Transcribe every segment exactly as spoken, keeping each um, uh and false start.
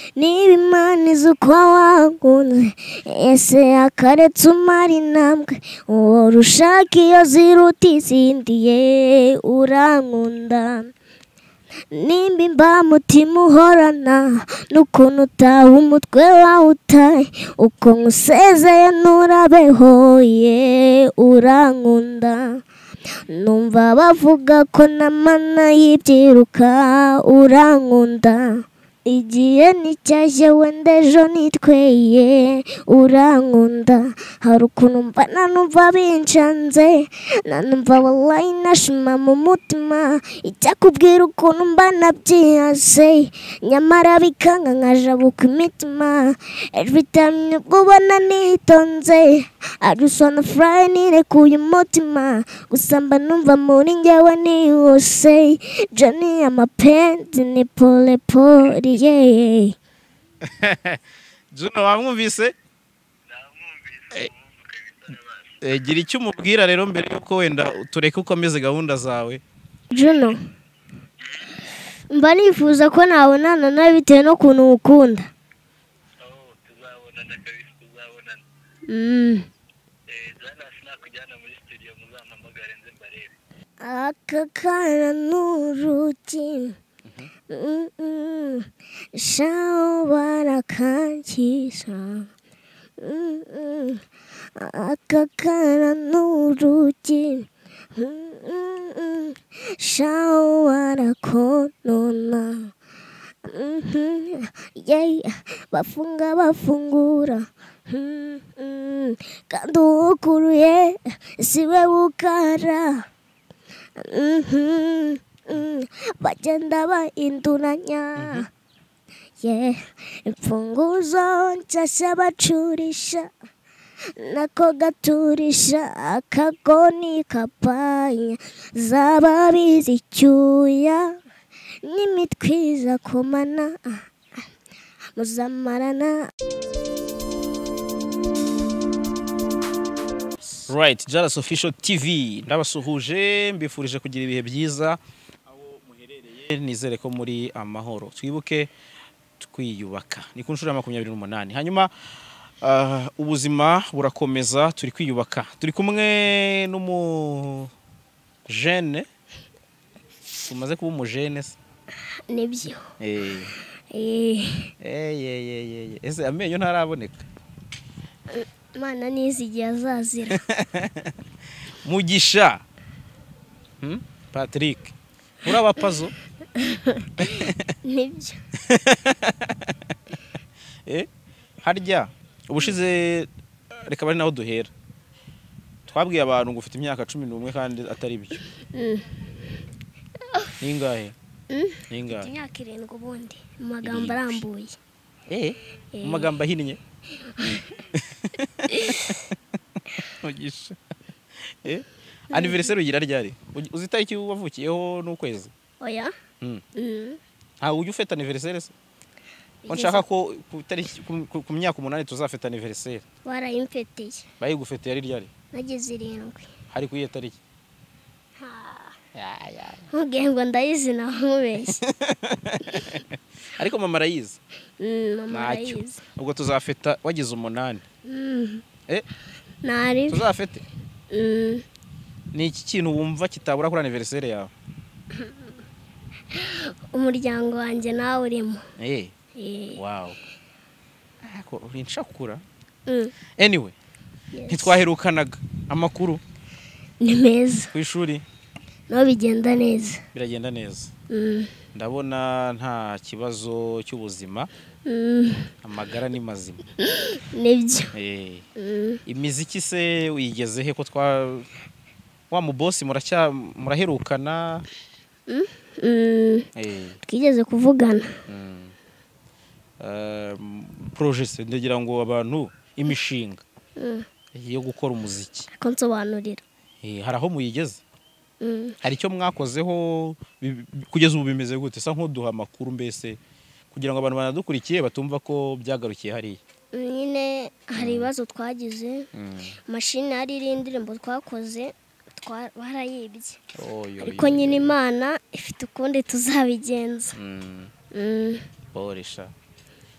niba Imana izi uko wakunze ese akaretse umara intambwe uhora ushaka iyo ziruta izindi ye urankunda nimba imbamutima uhorana n'ukuntu utaha umutwe wawutaye uko nkusezeye nturabeho ye urankunda numva bavuga ko namana yibyiruka urankunda igihe nicyaje wenda ejo nitweye urankunda hari ukuntu mbana numva binshanze nanumva wallahi nashima mu mutima icyakubwira ukuntu mbana byihase nyamara bikanga nkajabuka imitima every time nibwo ubona nitonze I just wanna fly nirekuye umutima gusa mba numva muri njyewe nihuse Johnny amapenzi ni pole pole yeah. Juno wamwumvise? Namwumvise. Eh gira icyo umubwira rero mbere yuko wenda tureke ukomeze gahunda zawe. Juno mba nifuza ko nabonana nawe bitewe no kuntu ukunda. Oh tuzabonana kabisa tuzabonana. Mm. Eh Jalas nakujyana muri studio muzampamagare nze mbarebe. Akakana nuruti Mm mm shao barakankisha Mm mm akakana nuruti Mm mm shao barakonona Mhm yeah bafunga bafungura Mhm kandi ukuruye siwe ukara Mhm bagenda bahinduranya yeah imfunguzo nshyashya bacurisha nako gaturisha akagoni kapanya zaba bizi icyuya n'imitwiza komana muzamarana. Right, Jalas Official T V ndabasuhuje mbifurije kugira ibihe byiza aho muherereye nizere ko muri amahoro twibuke twiyubaka ni ku nshuro ya makumyabiri n'umunani hanyuma uh, ubuzima burakomeza turi kwiyubaka turi kumwe n'umu jeune tumaze kuba umu jeune nibyo eh eh eh eh eh ese amenyo ntaraboneka Mwana nizi igihe azazira. Mugisha. Hmm? Patrick. Uraba puzzle? Nibyo. Eh? Harya ubushize reka bari naho duhera. Twabwiye abantu ngo ufite imyaka cumi n'umwe kandi atari byo. Mm. Ningahe? Mm. Ningahe? Imyaka irindwi ubundi mu magambo arambuye. Eh? Mu magambo ahinnye. Mugisha. Eh? Anniversaire ugira ryari? Uzita iki wavukiyeho n'ukwezi? Oya. Mm. Mm. Ha ujye ufeta anniversaire se? Onshaka ko kutari ku myaka umunani tuzafeta anniversaire. Warayimfeteye. Bayigufeteye ari ryari? Nagize irindwi. Hari kuye tariki. Ha. Ya ya. Mugihe ngo ndayizi na nkubeshye. Ariko mama arayizi. Mm, mama arayizi. Ubwo tuzafeta wagize umunani. Mm. Eh? Nari. Tuzafete. Mm. Ni iki kintu wumva kitabura kuri anniversaire yawe? Umuryango wanjye nawe urimo. Eh. Eh. Wow. Ako urinshakura. Mm. Anyway. Yes. Ntitwaherukanaga amakuru. Ni meza. Ku ishuri. No bigenda neza. Biragenda neza. Mm. Ndabona nta kibazo cy'ubuzima. Mm. Amagara ni mazima. Nibyo. Eh. Mm. Imiziki se uyigeze he ko twa wa mu boss muracya muraherukana? Mm. Mm. Eh. Twigeze kuvugana. Mm. Uh, project ndagira ngo abantu imishinga. Mm. Yo gukora umuziki. Ko nsobanurira. Eh haraho muyigeze? Mm. Hari icyo mwakozeho kugeza ubu bimeze gute sa nkoduha makuru mbese kugira ngo abantu banadukurikiye batumva ko byagarukiye hari. Nyine hari ibibazo twagize. Machine hari irindirimbo twakoze twarayibye. Ariko nyine Imana ifite ukundi tuzabigenza. Mm. Mm. Boresha.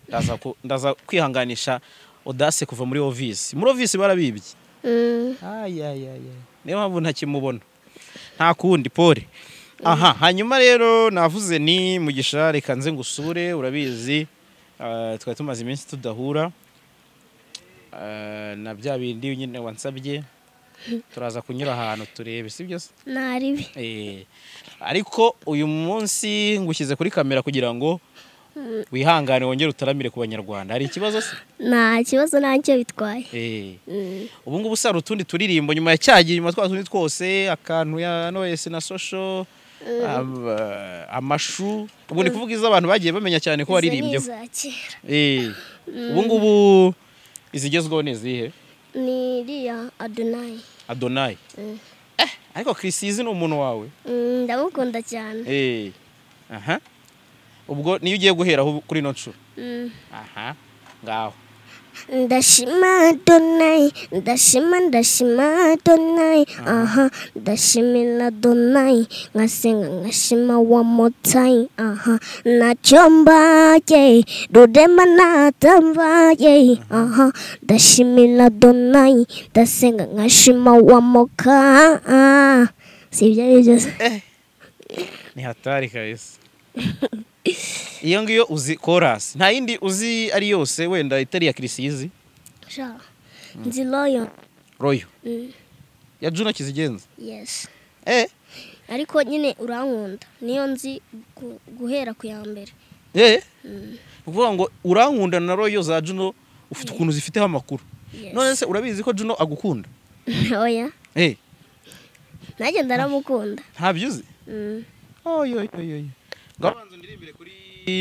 ndaza ku- ndaza kwihanganisha Audace kuva muri Office muri Office barabibye Mm. ay ay ay niyo mpamvu ntakimubona nta kundi pole aha hanyuma rero navuze ni Mugisha reka nze ngusure urabizi ah, twari tumaze iminsi tudahura ah, na bya bindi nyine wansabye turaza kunyura ahantu turebe sibyo se Naribi. eh ariko uyu munsi ngushyize kuri kamera kugira ngo wihangane wongere utaramire ku banyarwanda hari ikibazo se Nta kibazo ntacyo bitwaye. eh Mm. ubu ngubu sara utundi turirimbo nyuma ya cyagiye nyuma twa tundi twose akantu ya noise na social am- amashu ubu ni kuvuga izo abantu bagiye bamenya cyane ko waririmbye Iza ni iza kera. eh ubu ngubu izigezweho ni izihe Ni iriya Adonai. Adonai Mm. eh ariko Chris Eazy ni umuntu wawe Mm, ndamukunda cyane. eh aha ubwo niyo ugiye guhera aho kuri no nshuro Mm. aha ngaho Ndashima Adonai, ndashima ndashima Adonai, aha, ndashimira Adonai, ngasenga ngashima one more time, aha, nachombaye, rudema natambaye, aha, ndashimira Adonai, ndasenga ngashima one more time, sibyo aribyo eh ni hatari kabisa iyo ngiyo uzi chorus nta yindi uzi ari yose wenda itari ya Chris Eazy sha nzi loyo. Royo Mm. ya Juno Kizigenza Yes. eh Ariko nyine urankunda niyo nzi gu- guhera ku ya mbere. eh Mm. uvuga ngo urankunda na Royo za Juno ufite ukuntu zifiteho amakuru Yes. none se urabizi ko Juno agukunda Oya, eh nanjye ndaramukunda. ntabyo uzi Mm. oyo oyo oyo ngabanza ndirimbire kuri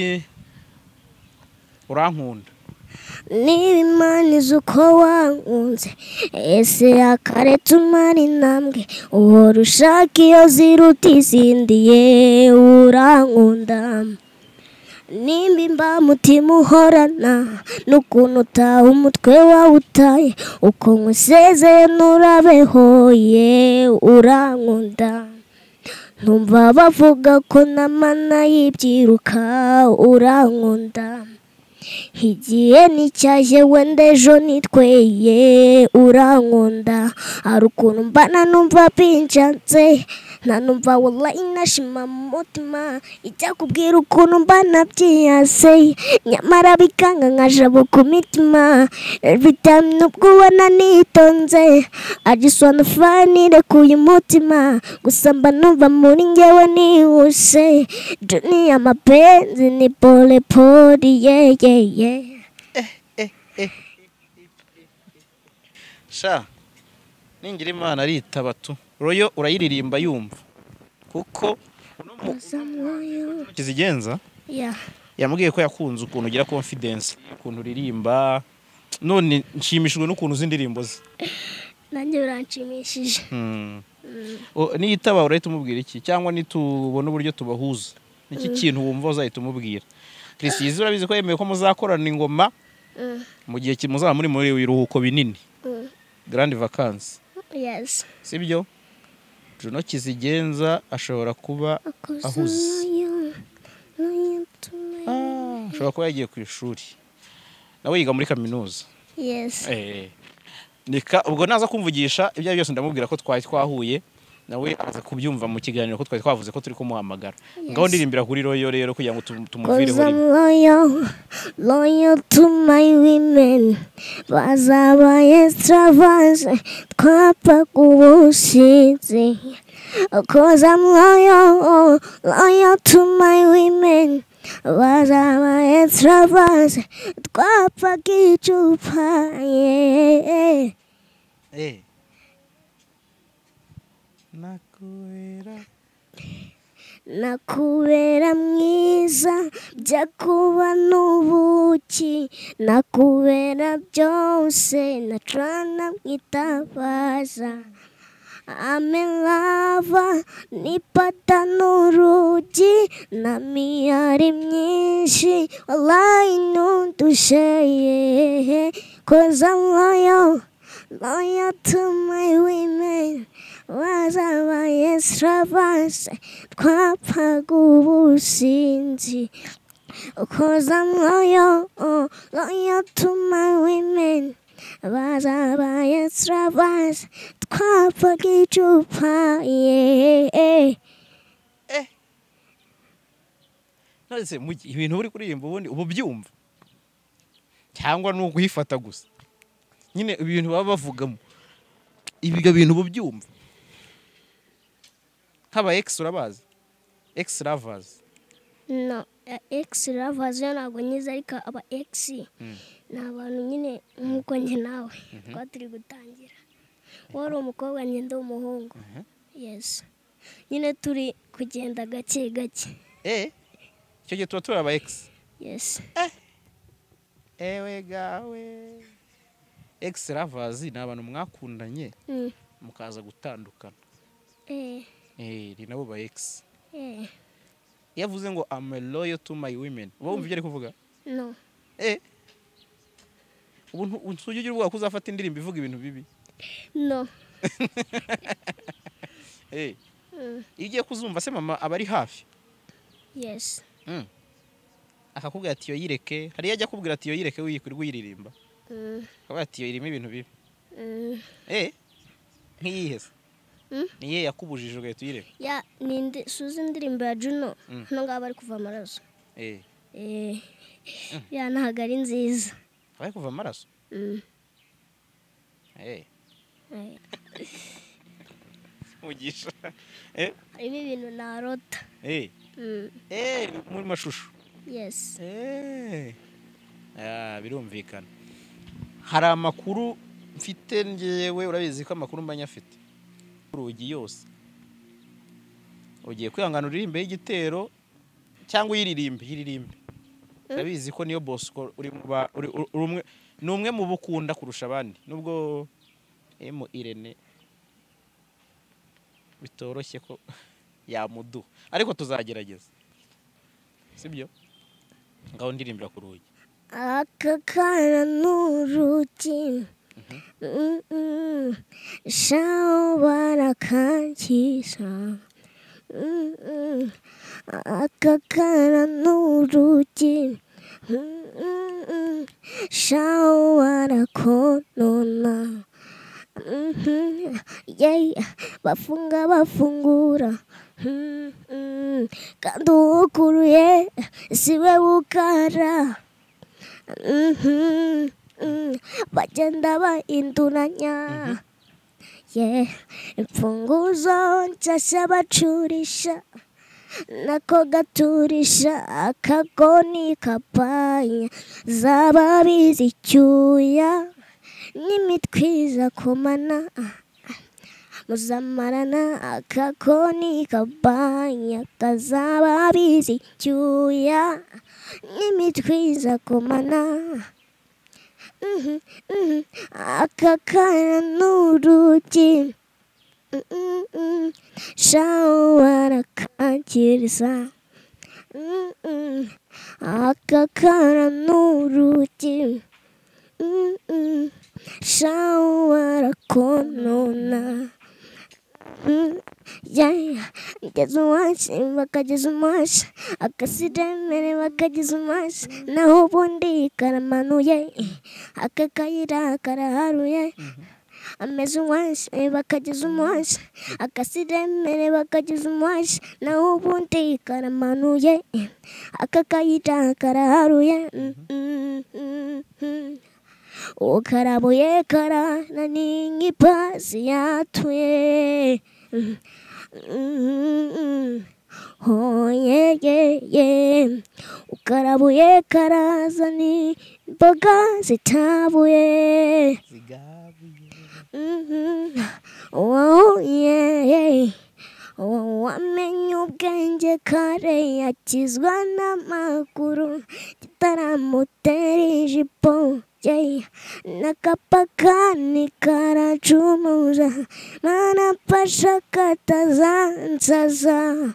urankunda Niba Imana izi uko wankunze, ese yakareta umara intambwe, uhora ushaka iyo ziruta izindi, ye urankunda. Nimba imbamutima uhorana n'ukuntu utaha umutwe wawutaye, uko nkusezeye nturabeho, ye urankunda. Numva bavuga ko namana yibyiruka, urankunda. Igihe nicyaje wenda ejo nitweye, urankunda. Hari ukuntu mbana numva binshanze, nanumva wallahi nashima mu mutima, icyakubwira ukuntu mbana byiyase, nyamara bikanga nkajabo ku mitima. Every time nubwo ubona nitonze, I just wanna find irekuye umutima, gusa mba numva muri njyewe nihuse. Dunia mapenzi ni pole pole, yeah yeah yeah. sha ningira Imana aritaba tu Royo urayiririmba yumva kuko uno mu Kizigenza Yeah. yambwiye ko yakunze ukuntu ugira confidence ukuntu uririmba none nshimishijwe n'ukuntu uzi indirimbo ze Nanjye biranshimishije. hmm. O, niyitaba urahita umubwira iki cyangwa nitubona uburyo tubahuza niki kintu wumva uzahita umubwira Chris Eazy urabizi ko yemeye ko muzakorana ingoma Mm. mu gihe kimuzaba muri muri biruhuko binini Mm. Grand Vacances Yes. sibyo Juno Kizigenza ashobora kuba ahuze ah ashobora kuba yagiye ku ishuri nawe yiga muri kaminuza Yes. eh nika ubwo naza kumvugisha ibyo byose ndamubwira ko twari twahuye nawe aza kubyumva mu kiganiro ko twari twavuze ko turi kumuhamagara ngaho ndirimbira kuri Royo rero kugira ngo tum- tumuvireho Cause I'm rimwe loyal, loyal to my women. Bazaba extravagance, twapfa kubushizi. Cause I'm loyal, loyal to my women. Bazaba extravagance, twapfa kichupa, yeah. eh nakuera Nakubera mwiza byakuba n'ubuki, nakubera byose nacana mwitabaza. I'm in love, nipata n'urugi na miyari myinshi, wallahi ntudusheye. Cause I'm loyal, loyal to my women. Bazaba extravagance, twapfaga ubusinzi. cause I'm loyal, oh, loyal to my women. Bazabaye extravagance, twapfaga icupa, yeah. Nase mugi ibintu uri kuririmba ubundi ubu byumva cyangwa no guhifata gusa nyine ibintu baba bavugamo ibiga bintu ubu byumva nk'aba ex urabazi ex lovers no ex lovers yo ntabwo nyiza ariko aba ex ni abantu nyine nk'uko njye nawe twaba turi gutangira wari umukobwa njye ndi umuhungu yes nyine turi kugenda gake gake eh icyo gihe tuba turi aba ex yes eh ewe gawe ex lovers ni abantu mwakundanye mukaza gutandukana eh eh ni nabo ba ex eh yavuze ngo I'm loyal to my women uba wumva ibyo ari kuvuga no eh ubuntu unsuje ugira ubwo kuzafata indirimbo ivuga ibintu bibi no eh igiye kuzumva se mama abari hafi yes mm akakubwira ati yo yireke hari yajya kubwira ati yo yireke wiyikuri wiririmba mm akaba ati yo irimo ibintu bibi mm eh nkiyihese niye yakubujije ugahita uyireka ya ninde suzi indirimbo ya Juno no ngaba ari kuva amaraso eh eh ya ntago ari nziza bari kuva amaraso mm eh eh mugisha eh ibi bintu narota eh mm eh muri mashusho yes eh ah birumvikana hari amakuru mfite ngewe urabizi ko amakuru mbanya afite urugi yose ugiye kwihangana uririmbe y'igitero cyangwa yiririmbe yiririmbe urabizi ko niyo Bosco uri umwe numwe mu bukunda kurusha abandi nubwo emu Irene bitoroshye ko yamudu ariko tuzagerageza sibyo ngaho ndirimbira ku rugi akakara n'urugi shaho barakangisa akakara n'urugi shaho barakonona bafunga bafungura kandi uwukuruye siwe bukara bagenda bahinduranya imfunguzo nshyashya bacurisha nako gaturisha akagoni kapanya zaba bizi icyuya n'imitwiza komana muzamarana akagoni kapanya kazaba bizi icyuya n'imitwiza komana akakara n'urugi shaho barakangiriza akakara n'urugi shaho barakonona ngeze uwacu bakageza umashi akasidemere bakageza umashi naho ubundi karamanuye akakayira karaharuye ameze uwacu bakageza umashi akasidemere bakageza umashi naho ubundi karamanuye akakayira karaharuye ukarabuye karana n'ingipasi yatuye oh yeah yeah yeah ukarabuye karaza n'imboga zitabuye zigabuye oh yeah yeah wamenye ubwenge kare yakizwa n'amaguru kitaramutera ijipo nakapakani karacumuza mana pasha katazansaza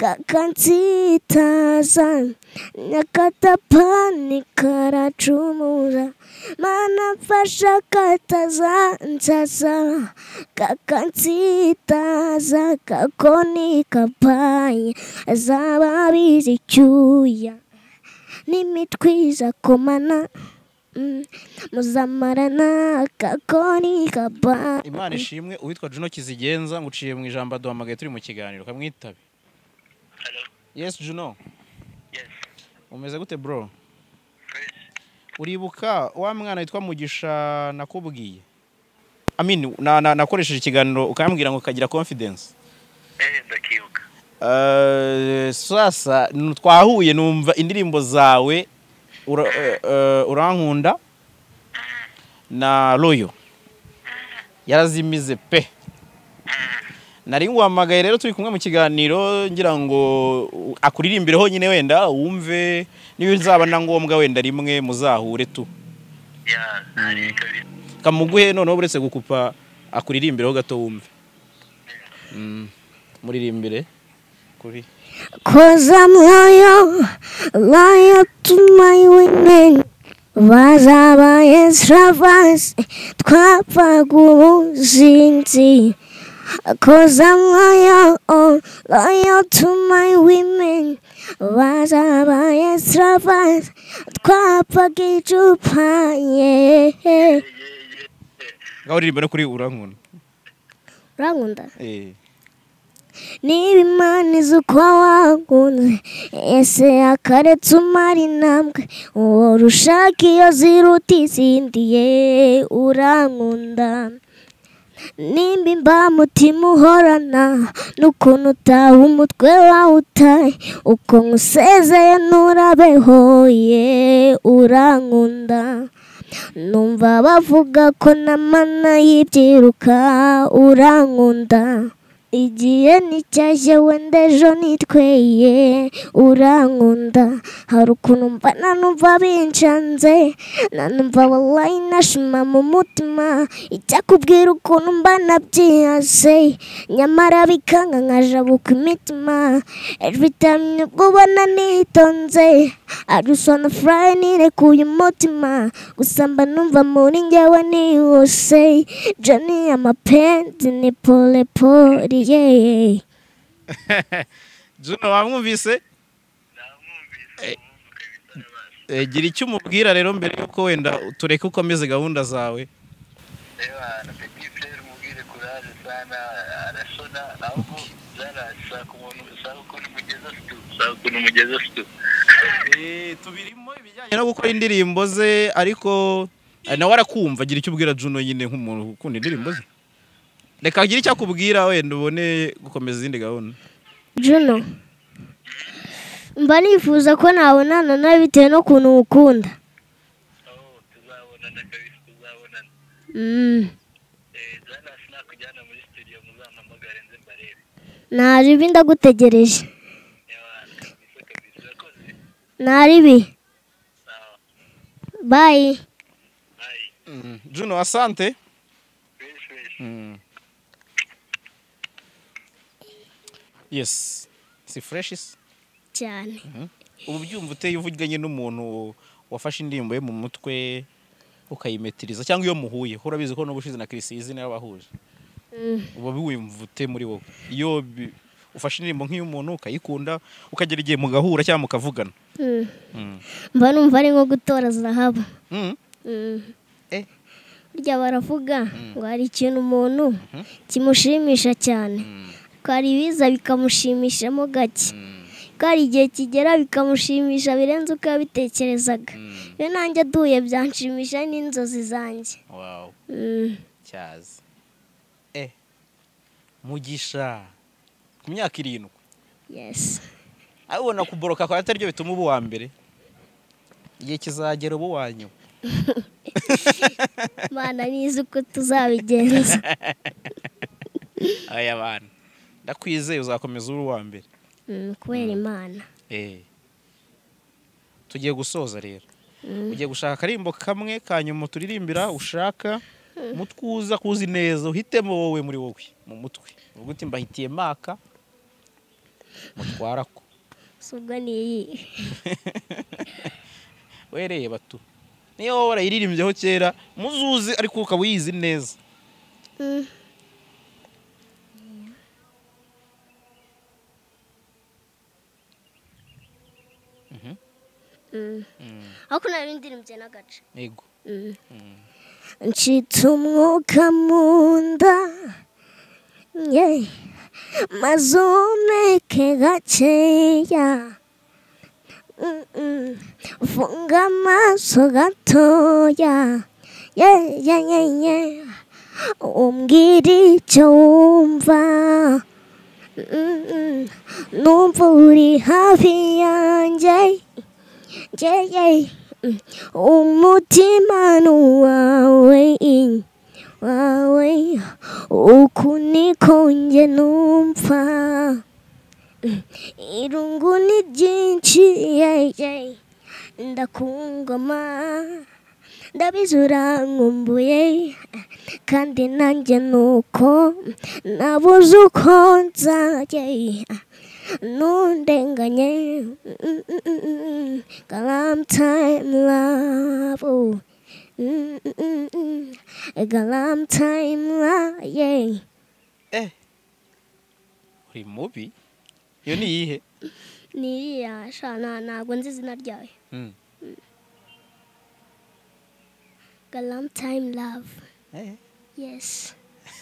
kakansitaza nakatapani karacumuza mana pasha katazansaza kakansitaza kakoni kapaya zaba bizi icyuya n'imitwiza komana mm, muzamarana kakoni kaba. Imana ishimwe. Uwitwa Juno Kizigenza nguciye mu ijambo aduhamagaye turi mu kiganiro kamwitabe. Hello. Yes Juno. Yes. Umeze gute bro? Fresh. Uribuka wa mwana witwa Mugisha nakubwiye? I mean na na nakoresheje ikiganiro ukambwira ngo kagira confidence. Eh, ndakibuka. Uh, sasa twahuye numva indirimbo zawe ura, uh, urankunda na Royo yarazimize pe. Nari nguhamagaye rero turi kumwe mu kiganiro ngira ngo akuririmbireho nyine wenda wumve niyo nzaba na ngombwa wenda rimwe muzahure tu. Ya, ari kabiri. Kamuguhe none buretse gukupa akuririmbireho gato wumve. Mm. Muririmbire kuri. Cause I'm loyal, loyal to my women. Bazabaye extravagance, twapfaga ubuzinzi. Cause I'm loyal, oh, loyal to my women. Bazabaye extravagance, twapfaga icupa, yeah. Gahuririmba no kuri urankunda. Urankunda? Eh. Niba Imana izi uko wakunze ese akaretse umara intambwe uhora ushaka iyo ziruta izindi ye urankunda. Nimba imbamutima uhorana n'ukuntu utaha umutwe wawutaye uko nkusezeye nturabeho ye urankunda. Numva bavuga ko n'amana y'ibyiruka urankunda. Igihe nicyaje wenda ejo nitweye urankunda. Hari ukuntu mba nanumva binshanze nanumva wallahi nashima mu mutima icyakubwira ukuntu mba nabyihase nyamara bikanga nkajabuka imitima. Every time nibwo ubona nitonze I just wanna fly nirekuye umutima gusa mba numva muri njyewe nihuse Johnny amapenzi ni pole pole yeah. Juno wamwumvise? Namwumvise. Eh, gira icyo umubwira rero mbere yuko wenda tureke ukomeze gahunda zawe. Ewa, na petit frère mubwire courage sana, arashona ahubwo JALAS kumuntu usaba ko nimugeza stu, usaba ko nimugeza stu. Eh, tubirimo ibijyanye no gukora indirimbo ze ariko nawe arakumva. Gira icyo ubwira Juno nyine nk'umuntu ukunda indirimbo ze. Reka gira icyo akubwira wenda ubone gukomeza izindi gahunda. Juno mba nifuza ko nabonana nawe bitewe no kuntu ukunda. Oh, tuzabonana kabisa, tuzabonana. Mm. Eh, JALAS nakujyana muri studio muzampamagare nze mbarebe. Naribi ndagutegereje. Ewa, kabisa kabisa, urakoze. Naribi. Sawa. Bye. Bye. Mm. Juno asante. Fresh fresh. Mm. Yes. Si freshes. Cyane. Ubu byumva uteye uvuganye n'umuntu wafashe indirimbo ye mu mutwe ukayimetiriza cyangwa iyo muhuye urabizi ko no gushize na Chris Eazy nayo bahuje. Mm. Ubu biwumva ute muri wowe iyo ufashe indirimbo nk'iyo umuntu ukayikunda ukagera igihe mugahura cyangwa mukavugana. Mm. Mm. Mba numva ari nko gutora zahabu. Mm. Mm. Eh. Burya baravuga ngo hari ikintu umuntu kimushimisha cyane. Ko hari ibiza bikamushimishamo gake. Ko hari igihe kigera bikamushimisha birenze uko yabitekerezaga. Iyo nanjye duhuye byanshimisha n'inzozi zanjye. Wow. Mm. Cyazi. Eh. Mugisha. Ku myaka irindwi. Yes. Abona kuboroka kwa atari byo bituma ubu wa mbere. Igihe kizagera ubu wanyu. Mana nizi uko tuzabigenza. Aya bana. Ndakwizeye uzakomeza uri wa mbere. Mm, kubera Imana. Eh. Tugiye gusoza rero. Ugiye gushaka karimbo kamwe kanyuma turirimbira ushaka mutwuza kuzi neza uhitemo wowe muri wowe mu mutwe. Uvuga uti mbahitiye Myaka mutwarako. Subwo ni Wereye batu. Niyo warayiririmbyeho kera muzuzi ariko ukawiyizi neza. Mm. Mm. Mm. Ariko nari ndirimbye n'agace. Yego. Mm. Mm. Ncitse umwuka mu nda, yeah, maze umeke gakeya, mm -mm. Funga amaso gatoya, yeah, yeah, yeah, yeah. Umbwira icyo wumva, mm -mm. Numva uri hafi yanjye, yeah, yeah. Umutima wawe wawe uku niko njye numva, irungu ni ryinshi, yeah, yeah. Ndakungoma ndabizi urankumbuye, kandi nanjye nuko nabuze uko nzajye nundenganye, galam time love, oh. Galam time love, yeah. Eh. Uri mubi? Yo ni iyihe? Ni iriya shana ntabwo nzi izina ryayo. Mm. Galam time love. Eh. Yes.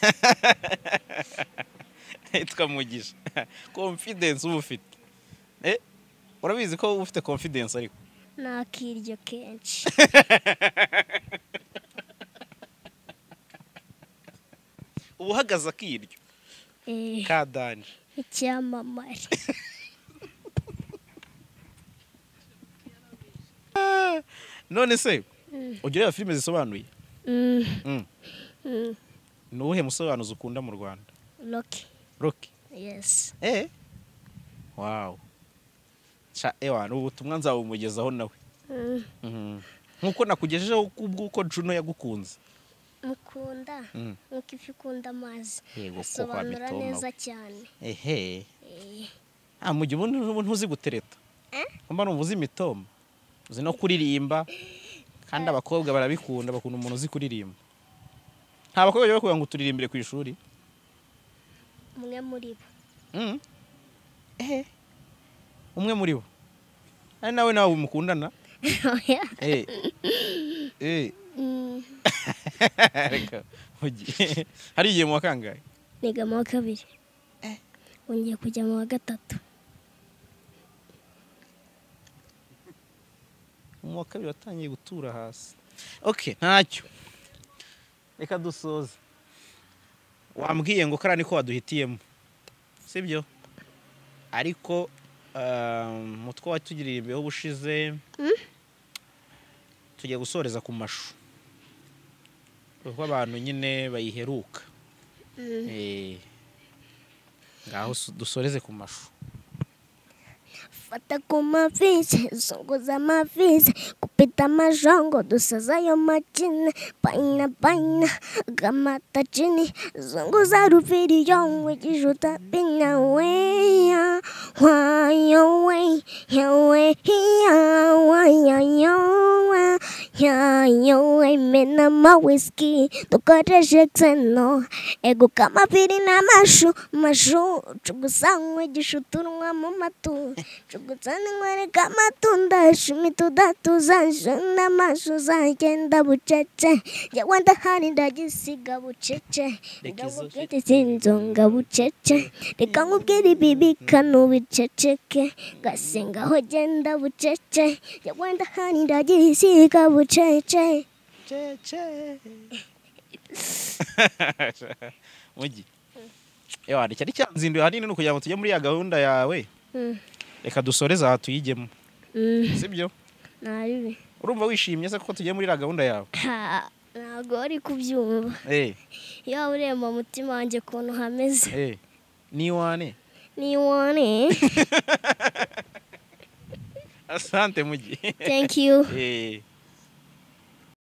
Itwa Mugisha. Confidence uba ufite. Eh? Urabizi ko uba ufite confidence ariko? Nakiryo kenshi. Uba uhagaze akiryo. Eh. Kadanje. Icyamamare. None se ujya ureba filime zisobanuye? Mm. Mm. Mm. Ni uwuhe musobanuzi ukunda mu Rwanda? Rocky. Rocky. Yes. Eh? Wow. Cha ewa n'ubutumwa nzabumugezaho nawe. Mm. Mhm. Nkuko nakugejejeho kubwuko Juno yagukunze. Mukunda. Mm. Nkuko ifi ikunda amazi. Yego ko Asobanura habitoma. neza cyane. Ehe. Eh. Ah mu gihe umuntu uzi gutereta. Eh? Mba numva uzi imitoma. Uzi no kuririmba. Kandi abakobwa barabikunda, bakunda umuntu uzi kuririmba. Nta bakobwa byo kuvuga ngo turirimbire ku ishuri. Umwe muri bo. Mm. Eh. Umwe muri bo. Ari nawe nawe umukundana? Oya. Eh. Eh. Mm. Reka. Hogi. Hari igihe mu wa kangahe? Niga mu wa kabiri. Eh. Wongeye kujya mu wa gatatu. Mu wa kabiri watangiye gutura hasi. Okay, ntacyo. Reka dusoze. Wambwiye ngo karani ko waduhitiyemo. Sibyo? Ariko um, mutwe watugiririmbeho bushize. Mm? Tugiye gusoreza ku mashu. Kuko abantu nyine bayiheruka. Mm. Eh. Ngaho dusoreze ku mashu. Fata ku mafizi, zunguza amafizi, kupita amajongo, dusaza ayo makine, paina paina, gamata chini, zunguza rufiriyo, wijijuta pinya weya, wayo we, ya we, ya waya yo, ya yo we, mena ma whisky, dukoreshe xeno, ego kama piri na mashu, mashu, chugusangwe gishuturwa mu matu. Chugutani ngwere kama tunda shimi tudatuza shunda mashu zagenda bucece yawanda hari ndagisiga bucece ndabugete sinzonga bucece reka nkubwire bibi kanu biceceke gasenga ho genda bucece yawanda hari ndagisiga bucece Cece. Mugi. Ewa ari cyari cyanzinduye hanini no kugira ngo tujye muri ya gahunda yawe. Mm. Reka dusoreza aha tuyigemo. Mm. Sibyo? Naribi. Urumva wishimye se ko tugiye muri ya gahunda yawe? Ntabwo ari kubyumva. Eh. Iyo uremba mutima wanjye kuntu hameze. Eh. Ni wane? Ni wane. Asante Mugi. Thank you. Eh.